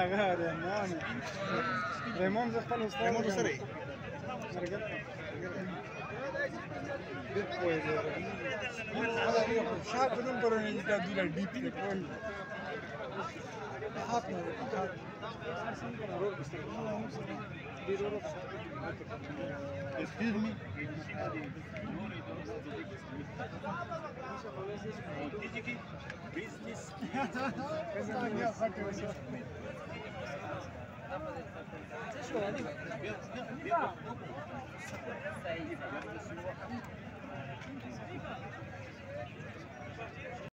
غاري ماني ريمون زي خپل استاد ريمون سره después شاید بدون برای اینجا دور دیپ کنی Excuse me. Business.